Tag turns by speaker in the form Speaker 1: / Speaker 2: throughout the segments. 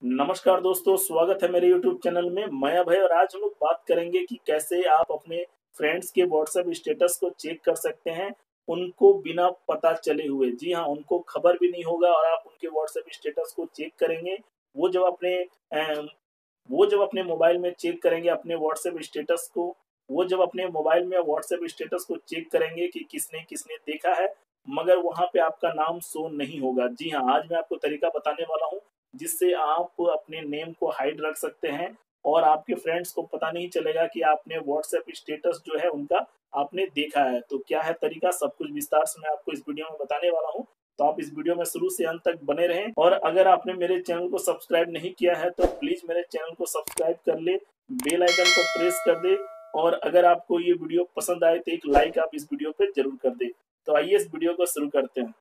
Speaker 1: नमस्कार दोस्तों, स्वागत है मेरे YouTube चैनल में। मैं अभय और आज हम लोग बात करेंगे कि कैसे आप अपने फ्रेंड्स के WhatsApp स्टेटस को चेक कर सकते हैं, उनको बिना पता चले हुए। जी हाँ, उनको खबर भी नहीं होगा और आप उनके WhatsApp स्टेटस को चेक करेंगे। वो जब अपने अ, वो जब अपने मोबाइल में चेक करेंगे अपने WhatsApp स्टेटस को, वो जब अपने मोबाइल में WhatsApp स्टेटस को चेक करेंगे कि किसने-किसने देखा है, मगर वहाँ पे आपका नाम शो नहीं होगा। जी हाँ, आज मैं आपको तरीका बताने वाला हूँ जिससे आप अपने नेम को हाइड रख सकते हैं और आपके फ्रेंड्स को पता नहीं चलेगा कि आपने WhatsApp स्टेटस जो है उनका आपने देखा है। तो क्या है तरीका, सब कुछ विस्तार से मैं आपको इस वीडियो में बताने वाला हूँ। तो आप इस वीडियो में शुरू से अंत तक बने रहें और अगर आपने मेरे चैनल को सब्सक्राइब नहीं किया है तो प्लीज मेरे चैनल को सब्सक्राइब कर ले, बेल आइकन को प्रेस कर दे और अगर आपको ये वीडियो पसंद आए तो एक लाइक आप इस वीडियो पे जरूर कर दे। तो आइए इस वीडियो को शुरू करते हैं।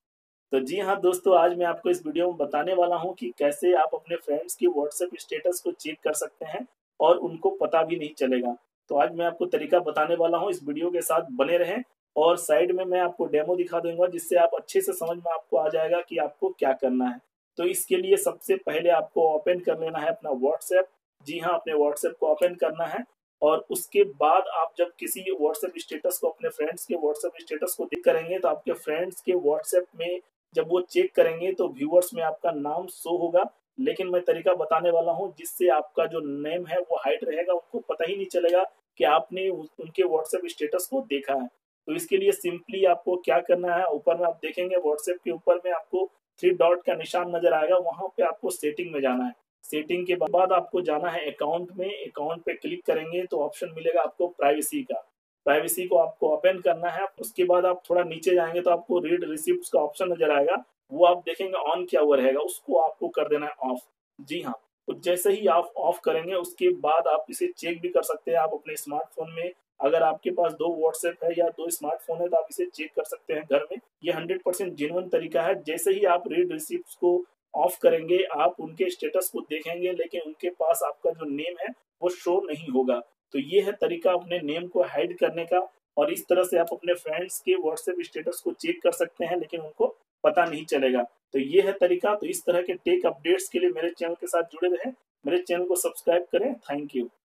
Speaker 1: तो जी हाँ दोस्तों, आज मैं आपको इस वीडियो में बताने वाला हूँ कि कैसे आप अपने फ्रेंड्स की WhatsApp स्टेटस को चेक कर सकते हैं और उनको पता भी नहीं चलेगा। तो आज मैं आपको तरीका बताने वाला हूँ, इस वीडियो के साथ बने रहें और साइड में मैं आपको डेमो दिखा दूंगा जिससे आप अच्छे से समझ में आपको आ जाएगा कि आपको क्या करना है। तो इसके लिए सबसे पहले आपको ओपन कर लेना है अपना WhatsApp। जी हाँ, अपने WhatsApp को ओपन करना है और उसके बाद आप जब किसी WhatsApp स्टेटस को, अपने फ्रेंड्स के WhatsApp स्टेटस को देख करेंगे तो आपके फ्रेंड्स के WhatsApp में जब वो चेक करेंगे तो व्यूअर्स में आपका नाम शो होगा। लेकिन मैं तरीका बताने वाला हूँ जिससे आपका जो नेम है वो हाइड रहेगा, उनको पता ही नहीं चलेगा कि आपने उनके WhatsApp स्टेटस को देखा है। तो इसके लिए सिंपली आपको क्या करना है, ऊपर में आप देखेंगे WhatsApp के ऊपर में आपको थ्री डॉट का निशान नजर आएगा, वहां पे आपको सेटिंग में जाना है। सेटिंग के बाद आपको जाना है अकाउंट में। अकाउंट पे क्लिक करेंगे तो ऑप्शन मिलेगा आपको प्राइवेसी का। प्राइवेसी को आपको ओपन करना है। उसके बाद आप थोड़ा नीचे जाएंगे तो आपको रीड रिसिप्ट्स का ऑप्शन नजर आएगा, वो आप देखेंगे ऑन किया हुआ रहेगा, उसको आपको कर देना है ऑफ। जी हाँ, तो जैसे ही आप ऑफ करेंगे उसके बाद आप इसे चेक भी कर सकते हैं। आप अपने स्मार्टफोन में, अगर आपके पास दो WhatsApp है या दो स्मार्टफोन है तो आप इसे चेक कर सकते हैं घर में। ये 100% जेन्युइन तरीका है। जैसे ही आप रीड रिसिप्ट्स को ऑफ करेंगे आप उनके स्टेटस को देखेंगे लेकिन उनके पास आपका जो नेम है वो शो नहीं होगा। तो ये है तरीका अपने नेम को हाइड करने का और इस तरह से आप अपने फ्रेंड्स के WhatsApp स्टेटस को चेक कर सकते हैं लेकिन उनको पता नहीं चलेगा। तो ये है तरीका। तो इस तरह के टेक अपडेट्स के लिए मेरे चैनल के साथ जुड़े रहें, मेरे चैनल को सब्सक्राइब करें। Thank you.